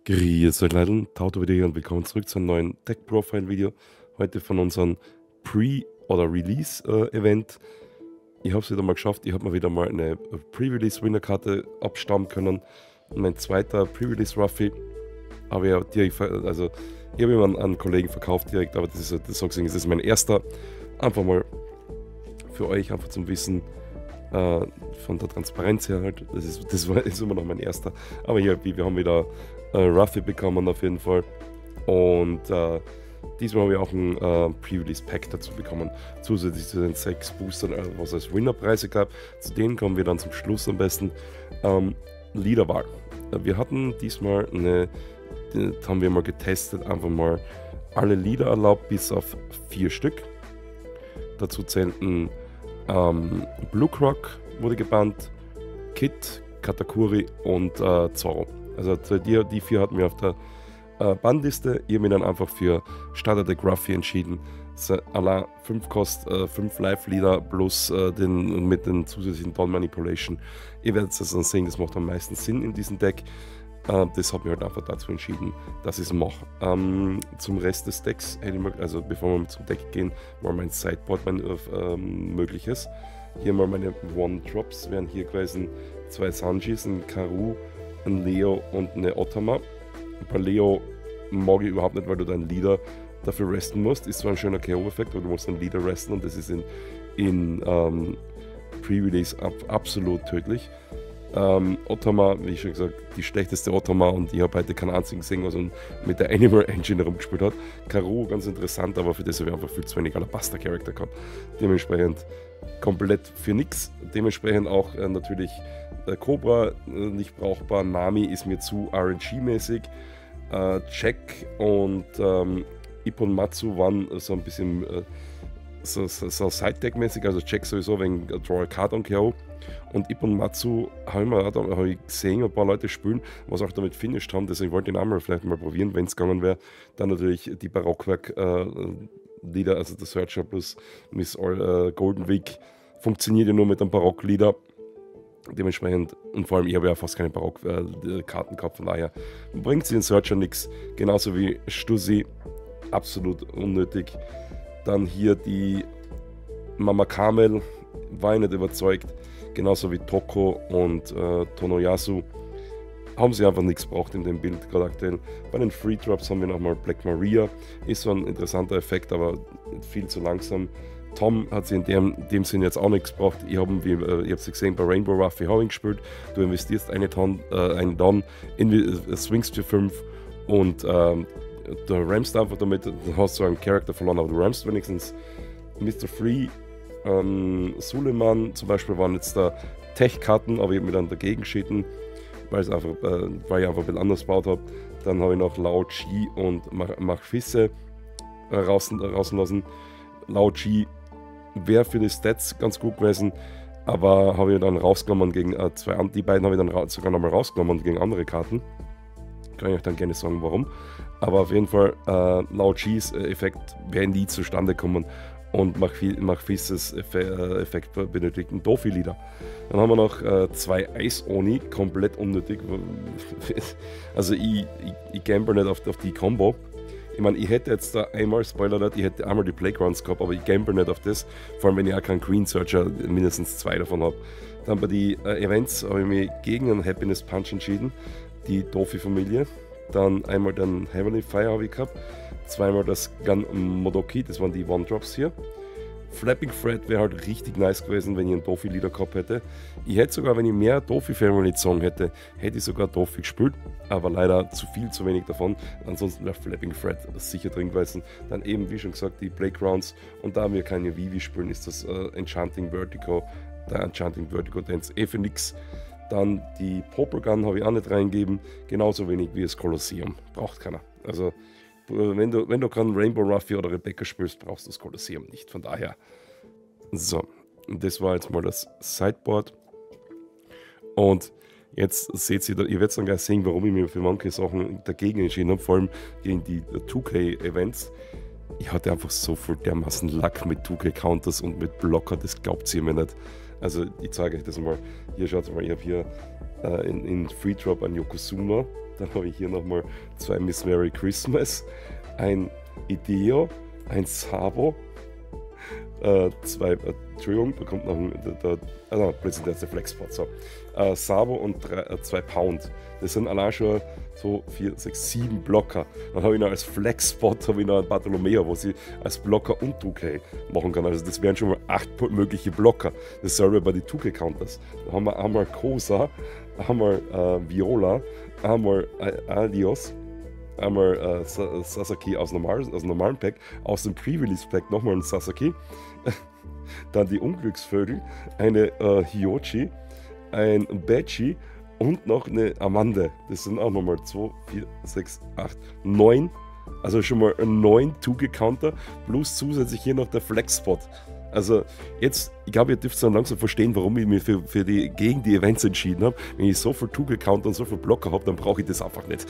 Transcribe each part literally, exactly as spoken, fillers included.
Grüß euch Leute, Tauto wieder hier und willkommen zurück zu einem neuen Deck-Profile-Video. Heute von unserem Pre- oder Release-Event. Ich habe es wieder mal geschafft, ich habe mir wieder mal eine Pre-Release-Winner-Karte abstauben können. Und mein zweiter Pre-Release-Ruffy habe ich ja direkt, also ich habe ihn an einen Kollegen verkauft direkt, aber das ist, das, das ist mein erster. Einfach mal für euch, einfach zum Wissen, äh, von der Transparenz her halt. Das ist, das war, ist immer noch mein erster. Aber hier, wir haben wieder äh, Ruffy bekommen auf jeden Fall. Und äh, diesmal habe ich auch ein äh, Pre-Release-Pack dazu bekommen. Zusätzlich zu den sechs Boostern, äh, was es als Winnerpreise gab. Zu denen kommen wir dann zum Schluss am besten. Ähm, Leaderwahl. Äh, wir hatten diesmal eine, das haben wir mal getestet, einfach mal alle Leader erlaubt, bis auf vier Stück. Dazu zählten ähm, Blue Croc wurde gebannt, Kit, Katakuri und äh, Zoro. Also die, die vier hatten wir auf der äh, Bannliste. Ich habe mich dann einfach für Starterdeck Ruffy entschieden. Allein fünf Kost, äh, fünf Live-Leader plus äh, den, mit den zusätzlichen Dawn Manipulation. Ihr werdet es dann sehen, das macht am meisten Sinn in diesem Deck. Uh, das hat mich halt einfach dazu entschieden, dass ich es mache. Um, zum Rest des Decks, also bevor wir zum Deck gehen, mal mein Sideboard mein ähm, mögliches. Hier mal meine One-Drops, wären hier gewesen zwei Sanjis, ein Karu, ein Leo und eine Otama. Bei Leo mag ich überhaupt nicht, weil du deinen Leader dafür resten musst. Ist zwar ein schöner K O-Effekt, aber du musst deinen Leader resten und das ist in, in ähm, Pre-Release ab, absolut tödlich. Ähm, Otama, wie ich schon gesagt, die schlechteste Otama und ich habe heute keinen einzigen gesehen, was mit der Animal Engine herumgespielt hat. Karu, ganz interessant, aber für das habe ich einfach viel zu wenig Alabaster-Charakter gehabt. Dementsprechend komplett für nichts. Dementsprechend auch äh, natürlich äh, Cobra äh, nicht brauchbar. Nami ist mir zu R N G-mäßig. Äh, Jack und ähm, Ippon Matsu waren so ein bisschen äh, so, so, so Side-Deck-mäßig, also Jack sowieso wegen Draw a Card on K O. Und Ippon Matsu habe ich, hab ich gesehen, ein paar Leute spielen, was auch damit finished haben, deswegen wollte ich den einmal vielleicht mal probieren, wenn es gegangen wäre. Dann natürlich die Barockwerk-Lieder, äh, also der Searcher plus Miss All, äh, Golden Week, funktioniert ja nur mit einem Barock-Lieder. Dementsprechend, und vor allem, ich habe ja fast keine Barock-Karten äh, gehabt, von daher bringt sie den Searcher nichts. Genauso wie Stussy, absolut unnötig. Dann hier die Mama Kamel, war ich nicht überzeugt. Genauso wie Toko und äh, Tonoyasu haben sie einfach nichts gebraucht in dem Bild gerade aktuell. Bei den Free Drops haben wir nochmal Black Maria, ist so ein interessanter Effekt, aber viel zu langsam. Tom hat sie in dem, dem Sinn jetzt auch nichts gebraucht. Ich habe wie äh, ihr habt sie gesehen bei Rainbow Ruffy Howing gespielt. Du investierst eine Ton, äh, einen Don, in, äh, swingst für fünf und ähm, du rammst einfach damit, du hast so einen Charakter verloren, aber du rammst wenigstens. Mister Free, ähm, Suleiman zum Beispiel waren jetzt da Tech-Karten, aber ich habe mich dann dagegen entschieden, weil, es einfach, äh, weil ich einfach ein bisschen anders gebaut habe. Dann habe ich noch Lao Chi und Machfisse äh, raus, rauslassen. Lao Chi wäre für die Stats ganz gut gewesen, aber habe ich dann rausgenommen gegen äh, zwei andere, die beiden habe ich dann ra sogar nochmal rausgenommen gegen andere Karten. Kann ich euch dann gerne sagen, warum. Aber auf jeden Fall, äh, Lao Chis äh, Effekt wäre nie zustande gekommen. Und Machfisses Effekt benötigt einen Dofi-Leader. Dann haben wir noch äh, zwei Eis-Oni, komplett unnötig. Also ich, ich, ich gamble nicht auf, auf die Combo. Ich meine, ich hätte jetzt da einmal, Spoiler nicht, ich hätte einmal die Playgrounds gehabt, aber ich gamble nicht auf das. Vor allem, wenn ich auch keinen Green Searcher, mindestens zwei davon habe. Dann bei den äh, Events habe ich mich gegen einen Happiness Punch entschieden, die Dofi-Familie. Dann einmal den Heavenly Fire habe ich gehabt. Zweimal das Gun Modoki, das waren die One-Drops hier. Flapping Thread wäre halt richtig nice gewesen, wenn ich einen Dofi-Leader gehabt hätte. Ich hätte sogar, wenn ich mehr Dofi-Family-Song hätte, hätte ich sogar Dofi gespielt, aber leider zu viel, zu wenig davon. Ansonsten wäre Flapping Thread sicher drin gewesen. Dann eben, wie schon gesagt, die Playgrounds. Und da wir keine Vivi spielen, ist das äh, Enchanting Vertigo, der Enchanting Vertigo Dance eh für nix. Dann die Popper Gun habe ich auch nicht reingegeben, genauso wenig wie das Kolosseum. Braucht keiner. Also Wenn du, wenn du keinen Rainbow Ruffy oder Rebecca spielst, brauchst du das Kolosseum nicht. Von daher. So, das war jetzt mal das Sideboard. Und jetzt seht ihr, ihr werdet dann gleich sehen, warum ich mir für manche Sachen dagegen entschieden habe, vor allem gegen die zwei K-Events. Ich hatte einfach so viel dermaßen Lack mit zwei K-Counters und mit Blocker, das glaubt ihr mir nicht. Also ich zeige euch das mal. Hier schaut mal, ich habe hier äh, in, in Free Drop einen Yokozuna. Dann habe ich hier nochmal zwei Miss Merry Christmas, ein Ideo, ein Sabo, äh, zwei, äh, Entschuldigung, da kommt noch ein, da, da, ah, plötzlich der Flexpot, so. Äh, Sabo und drei, äh, zwei Pound. Das sind allein schon so vier, sechs, sieben Blocker. Dann habe ich noch als Flexspot habe ich noch einen Bartolomeo, wo ich als Blocker und zwei K machen kann. Also das wären schon mal acht mögliche Blocker. Dasselbe bei den zwei K Counters. Da haben wir einmal Kosa, einmal äh, Viola, einmal äh, Adios, einmal äh, Sasaki aus, normal, aus dem normalen Pack, aus dem Pre-Release-Pack nochmal ein Sasaki, dann die Unglücksvögel, eine äh, Hyochi, ein Bechi und noch eine Amande. Das sind auch nochmal zwei, vier, sechs, acht, neun. Also schon mal ein neun zwei K Counter plus zusätzlich hier noch der Flexspot. Also jetzt, ich glaube, ihr dürft dann langsam verstehen, warum ich mich für, für die, gegen die Events entschieden habe. Wenn ich so viel zwei K Counter und so viel Blocker habe, dann brauche ich das einfach nicht.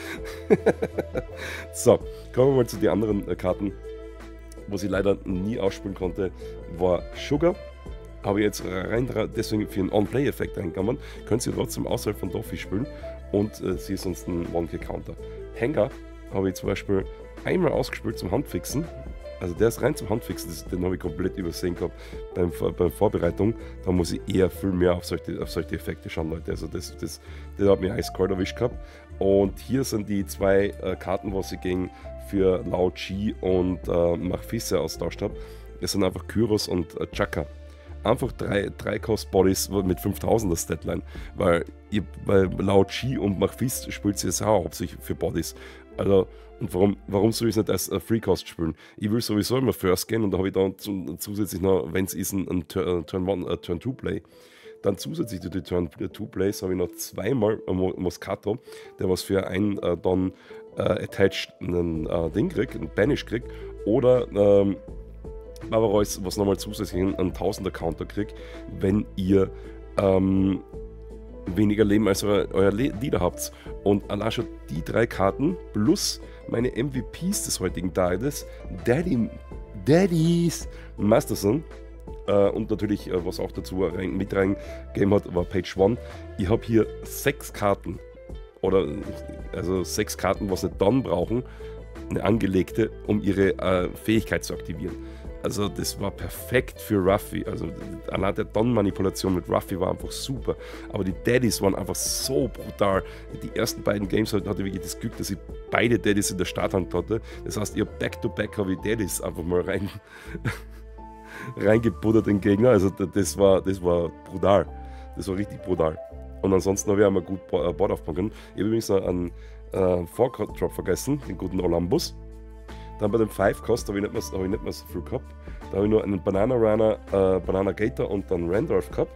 So, kommen wir mal zu den anderen äh, Karten. Was ich leider nie ausspielen konnte, war Sugar. Habe ich jetzt rein deswegen für einen On-Play-Effekt eingegangen. Könnt ihr trotzdem außerhalb von Doffy spielen und äh, sie ist sonst ein one K Counter. Hänger habe ich zum Beispiel einmal ausgespielt zum Handfixen. Also der ist rein zum Handfixen, das, den habe ich komplett übersehen gehabt beim, bei Vorbereitung. Da muss ich eher viel mehr auf solche, auf solche Effekte schauen, Leute. Also das, das, das hat mir eiskalt erwischt gehabt. Und hier sind die zwei äh, Karten, was ich gegen für Lao Chi und äh, Machfisse austauscht habe. Das sind einfach Kyros und äh, Chaka. Einfach drei, drei Cost-Bodies mit fünftausender Statline, weil, ihr, weil Lao Chi und Machfisse spielt sie jetzt auch hauptsächlich für Bodies. Also, und warum, warum soll ich es nicht als uh, Free Cost spielen? Ich will sowieso immer First gehen und da habe ich dann zusätzlich noch, wenn es ist, ein, ein Turn-one Play. Dann zusätzlich zu den Turn two Plays habe ich noch zweimal äh, Moscato, der was für ein äh, dann äh, Attached ein äh, Ding kriegt, ein Banish kriegt, oder ähm, Barbarois, was nochmal zusätzlich einen Tausender Counter kriegt, wenn ihr ähm, weniger Leben als euer, euer Leader habt. Und allein schon die drei Karten plus meine M V Ps des heutigen Tages, Daddy, Daddies Masterson, äh, und natürlich, äh, was auch dazu rein, mit reingegeben hat, war Page one. Ich habe hier sechs Karten, oder also sechs Karten, was nicht dann brauchen, eine angelegte, um ihre äh, Fähigkeit zu aktivieren. Also das war perfekt für Ruffy. Also allein der Don-Manipulation mit Ruffy war einfach super. Aber die Daddies waren einfach so brutal. Die ersten beiden Games hatte ich wirklich das Glück, dass ich beide Daddies in der Starthand hatte. Das heißt, ich habe Back-to-Back habe ich Daddies einfach mal rein reingebuddert den Gegner. Also das war, das war brutal. Das war richtig brutal. Und ansonsten habe ich einmal gut Board aufbauen können. Ich habe übrigens noch einen äh, Four-Drop vergessen, den guten Olympus. Dann bei dem five Cost habe ich, hab ich nicht mehr so viel gehabt. Da habe ich nur einen Banana Runner, äh, Banana Gator und dann Randolph gehabt.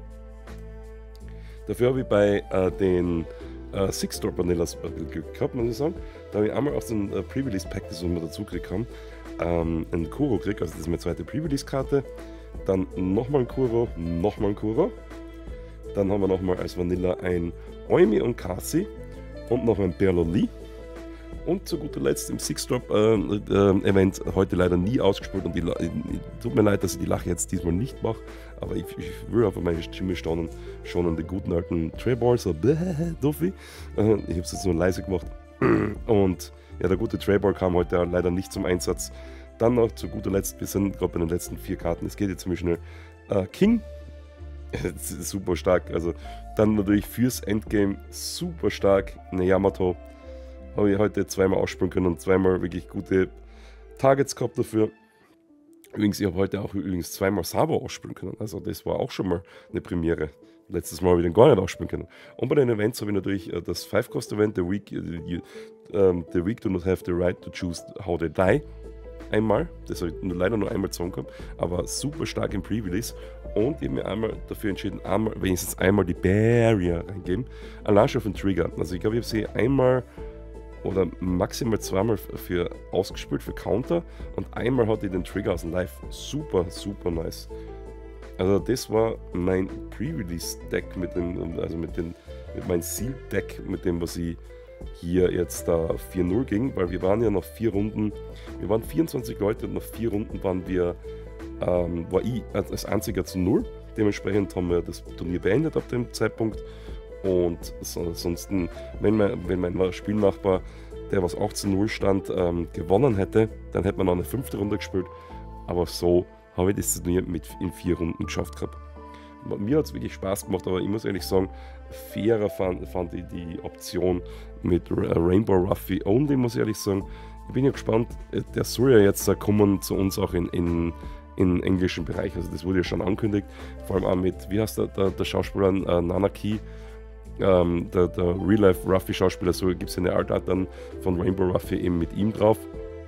Dafür habe ich bei äh, den äh, Six Drop Vanillas Glück gehabt, muss ich sagen. Da habe ich einmal aus dem äh, Pre-Release Pack, das wir dazu gekriegt haben, ähm, einen Kuro gekriegt. Also das ist meine zweite Pre-Release-Karte. Dann nochmal ein Kuro, nochmal ein Kuro. Dann haben wir nochmal als Vanilla ein Oimi und Kasi und noch ein Berloli. Und zu guter Letzt im Six-Drop-Event äh, äh, heute leider nie ausgespielt. Und die, äh, tut mir leid, dass ich die Lache jetzt diesmal nicht mache. Aber ich, ich will einfach meine Stimme schonen, schon an den guten alten Treyball, so bäh, Duffy. Äh, ich habe es jetzt nur leise gemacht. Und ja, der gute Treyball kam heute leider nicht zum Einsatz. Dann noch zu guter Letzt, wir sind gerade bei den letzten vier Karten. Es geht jetzt ziemlich schnell. Äh, King. Super stark. Also dann natürlich fürs Endgame super stark. Eine Yamato. Habe ich heute zweimal ausspielen können und zweimal wirklich gute Targets gehabt dafür. Übrigens, ich habe heute auch übrigens zweimal Sabo ausspielen können. Also das war auch schon mal eine Premiere. Letztes Mal habe ich den gar nicht ausspielen können. Und bei den Events habe ich natürlich äh, das five Cost Event, The Week, uh, you, um, The Week Do Not Have the Right to Choose How They Die. Einmal, das habe ich nur, leider nur einmal gezogen gehabt, aber super stark im Pre-Release. Und ich habe mir einmal dafür entschieden, einmal, wenigstens einmal die Barrier reingeben. Allein schon auf den Trigger. Also ich glaube, ich habe sie einmal oder maximal zweimal für ausgespielt, für Counter, und einmal hatte ich den Trigger aus dem Live. Super, super nice. Also das war mein Pre-Release-Deck mit dem, also mit dem, mit meinem Seal-Deck, mit dem, was ich hier jetzt da vier null ging, weil wir waren ja noch vier Runden, wir waren vierundzwanzig Leute und nach vier Runden waren wir, ähm, war ich als einziger zu null. Dementsprechend haben wir das Turnier beendet ab dem Zeitpunkt. Und so, ansonsten, wenn mein, wenn mein Spielnachbar, der was acht zu null stand, ähm, gewonnen hätte, dann hätte man noch eine fünfte Runde gespielt. Aber so habe ich das nie mit in vier Runden geschafft gehabt. Mir hat es wirklich Spaß gemacht, aber ich muss ehrlich sagen, fairer fand, fand ich die Option mit Rainbow Ruffy Only, muss ich ehrlich sagen. Ich bin ja gespannt, der soll ja jetzt kommen zu uns auch in, in, in englischen Bereich, also das wurde ja schon angekündigt, vor allem auch mit, wie heißt der, der, der Schauspieler, äh, Nanaki, ähm, der, der Real-Life Ruffy-Schauspieler, so gibt es ja eine Art dann von Rainbow Ruffy eben mit ihm drauf.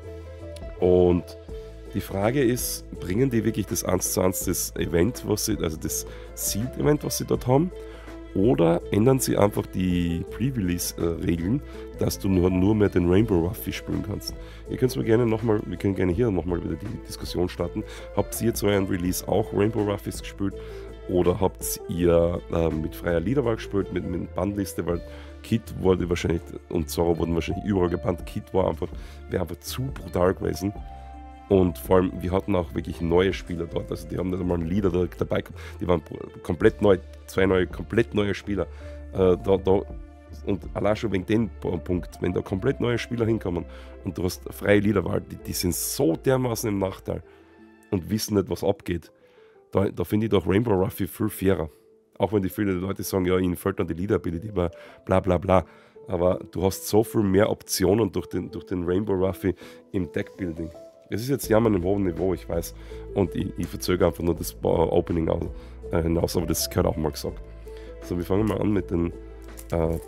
Und die Frage ist, bringen die wirklich das eins zu eins das Event, was sie, also das Sealed-Event, was sie dort haben, oder ändern sie einfach die Pre-Release-Regeln, dass du nur, nur mehr den Rainbow Ruffy spielen kannst? Ihr könnt mir gerne nochmal, wir können gerne hier nochmal wieder die Diskussion starten. Habt ihr zu eurem Release auch Rainbow Ruffys gespielt? Oder habt ihr äh, mit freier Liederwahl gespielt, mit, mit Bandliste, weil Kid wurde wahrscheinlich und Zoro wurden wahrscheinlich überall gebannt. Kid war einfach, wäre einfach zu brutal gewesen. Und vor allem, wir hatten auch wirklich neue Spieler dort. Also die haben nicht einmal einen Leader da, dabei gehabt. Die waren komplett neu, zwei neue, komplett neue Spieler. Äh, da, da, und allein schon wegen dem Punkt, wenn da komplett neue Spieler hinkommen und du hast freie Leaderwahl, die, die sind so dermaßen im Nachteil und wissen nicht, was abgeht. Da, da finde ich doch Rainbow Ruffy viel fairer. Auch wenn die viele Leute sagen, ja, ihnen fällt dann die Leader-Ability, bla bla bla. Aber du hast so viel mehr Optionen durch den, durch den Rainbow Ruffy im Deckbuilding. Es ist jetzt jammern im hohen Niveau, ich weiß. Und ich, ich verzögere einfach nur das Opening äh, hinaus, aber das gehört auch mal gesagt. So, wir fangen mal an mit den äh,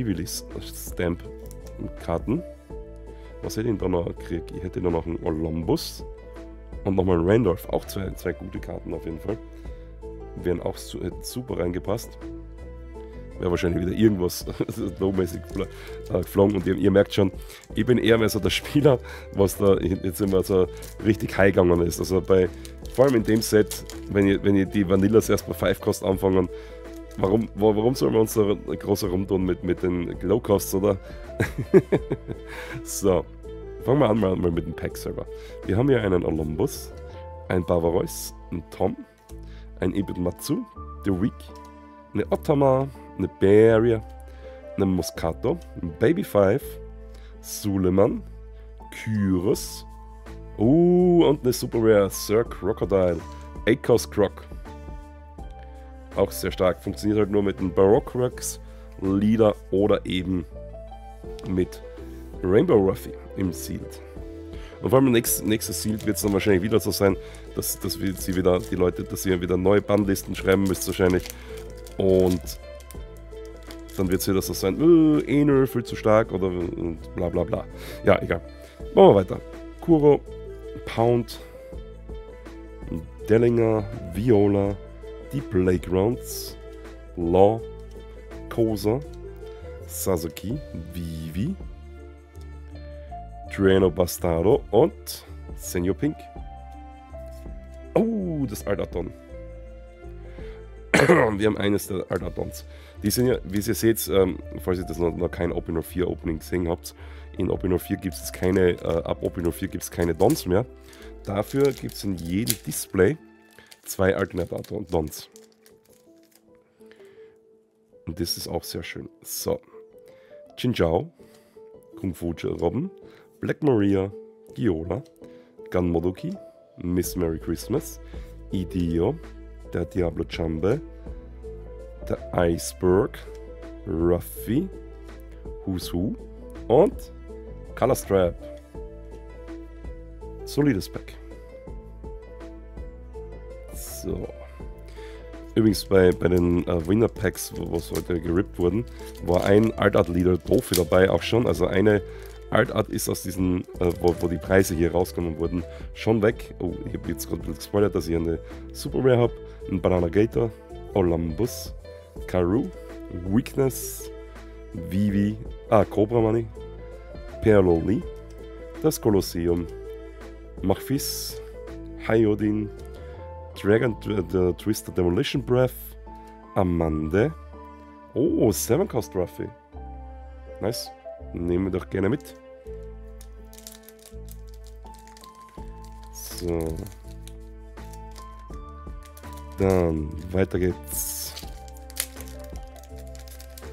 Pre-Release-Stamp-Karten. Was hätte ich denn da noch gekriegt? Ich hätte da noch einen Olympus und nochmal einen Randolph. Auch zwei, zwei gute Karten auf jeden Fall. Wären auch su super reingepasst. Wäre wahrscheinlich wieder irgendwas low-mäßig äh, geflogen. Und ihr, ihr merkt schon, ich bin eher mehr so der Spieler, was da jetzt immer so richtig high gegangen ist. Also bei, vor allem in dem Set, wenn ihr, wenn ihr die Vanillas erst bei fünf Cost anfangen, warum, warum sollen wir uns da groß herumtun mit, mit den Low Costs, oder? So, fangen wir an mal, mal mit dem Pack selber. Wir haben hier einen Olympus, ein Barbarois, einen Tom, ein Ibimatsu, The Week, eine Otama, eine Barrier, eine Moscato, ein Baby Five, Suleiman, Kyros, uh, und eine Super Rare Sir Crocodile, Akos Croc. Auch sehr stark, funktioniert halt nur mit den Baroque Rocks, Leader oder eben mit Rainbow Ruffy im Sealed. Und vor allem im nächsten, nächsten Sealed wird es dann wahrscheinlich wieder so sein, dass, dass wir sie wieder, die Leute, dass ihr wieder neue Bandlisten schreiben müsst wahrscheinlich. Und dann wird es wieder so sein, äh, Enel, viel zu stark oder und bla bla bla. Ja, egal. Machen wir weiter. Kuro, Pound, Dellinger, Viola, die Playgrounds, Law, Kosa, Sasuke, Vivi, Drano Bastardo und Senor Pink. Oh, das Aldadon. Wir haben eines der Aldadons. Die sind ja, wie ihr seht, ähm, falls ihr das noch, noch kein Opener vier Opening gesehen habt, in Opener vier gibt es keine, äh, ab Opener vier gibt es keine Dons mehr. Dafür gibt es in jedem Display zwei Alternate Dons. Und das ist auch sehr schön. So. Chinchao, Kung Fu Robin, Black Maria, Giola, Gun Modoki, Miss Merry Christmas, Idio, der Diablo Chambe, der Iceberg, Ruffy, Who's Who und Color Strap. Solides Pack. So. Übrigens bei, bei den äh, Winner Packs, was heute gerippt wurden, war ein Alt Art Leader Profi dabei auch schon. Also eine Alt Art ist aus diesen, äh, wo, wo die Preise hier rausgenommen wurden, schon weg. Oh, ich habe jetzt gerade gespoilert, dass ich eine Super Rare habe. Ein Banana Gator, Olympus, Karu, Weakness, Vivi, ah, Cobra Money, Perloli, das Kolosseum, Machfis, Hyodin, Dragon the Twisted Demolition Breath, Amande, oh, seven Cost Ruffy. Nice, nehmen wir doch gerne mit. So. Dann weiter geht's.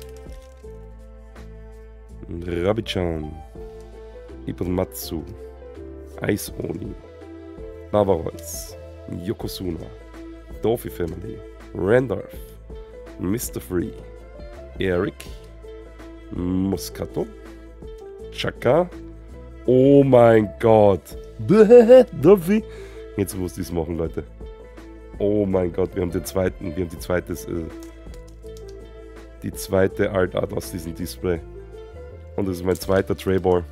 Rabbichan, Ibanmatsu, Ice Oni, Barbarols, Yokozuna, Dofi Family, Randolph, Mister Free, Eric, Moscato, Chaka. Oh mein Gott. Dofi. Jetzt muss ich es machen, Leute. Oh mein Gott, wir haben den zweiten, wir haben die zweite, äh, die zweite Alt Art aus diesem Display. Und das ist mein zweiter Trayball.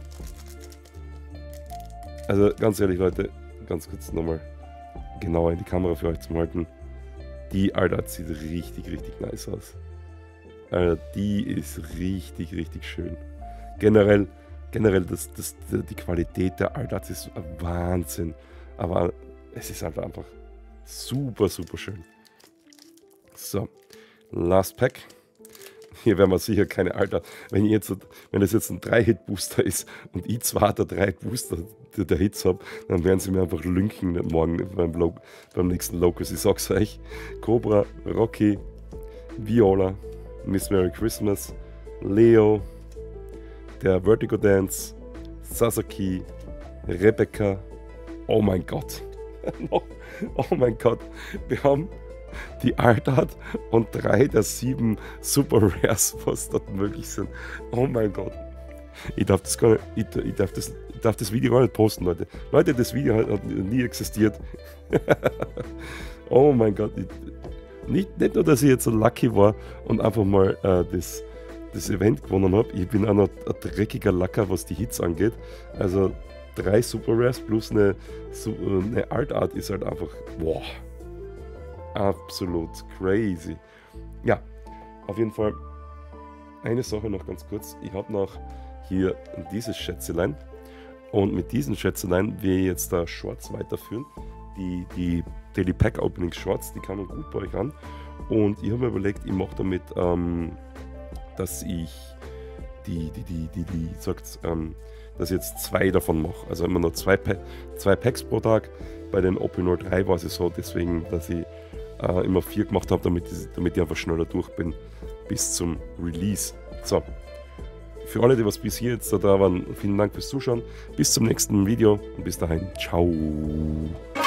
Also ganz ehrlich, Leute, ganz kurz nochmal genauer in die Kamera für euch zu halten. Die Alt Art sieht richtig, richtig nice aus. Also die ist richtig, richtig schön. Generell, generell das, das, die Qualität der Alt Art ist Wahnsinn. Aber es ist halt einfach super, super schön. So, Last Pack. Hier werden wir sicher keine Alter. Wenn ich jetzt, wenn das jetzt ein drei Hit Booster ist und ich zwei der drei Booster der, der Hits habe, dann werden sie mir einfach lünken morgen beim, Lo beim nächsten Locus. Ich sag's euch. Cobra, Rocky, Viola, Miss Merry Christmas, Leo, der Vertigo Dance, Sasaki, Rebecca. Oh mein Gott. Oh mein Gott. Wir haben die Alt Art und drei der sieben Super Rares, was dort möglich sind. Oh mein Gott. Ich darf das gar nicht, ich, ich, darf das, ich darf das Video gar nicht posten, Leute. Leute, das Video hat, hat nie existiert. Oh mein Gott. Ich, nicht, nicht nur, dass ich jetzt so lucky war und einfach mal äh, das, das Event gewonnen habe. Ich bin auch noch ein dreckiger Lacker, was die Hits angeht. Also drei Super Rares plus eine, eine Alt Art ist halt einfach, boah. Absolut crazy. Ja, auf jeden Fall eine Sache noch ganz kurz. Ich habe noch hier dieses Schätzelein und mit diesen Schätzelein will ich jetzt da Shorts weiterführen. Die, die Daily Pack Opening Shorts, die kamen gut bei euch an. Und ich habe mir überlegt, ich mache damit, ähm, dass ich die, die, die, die, die, sagt, ähm, dass ich jetzt zwei davon mache. Also immer nur zwei, pa zwei Packs pro Tag. Bei den O P null drei war es so, deswegen, dass ich Uh, immer vier gemacht habe, damit, damit ich einfach schneller durch bin bis zum Release. So, für alle, die was bis hier jetzt da waren, vielen Dank fürs Zuschauen. Bis zum nächsten Video und bis dahin, ciao.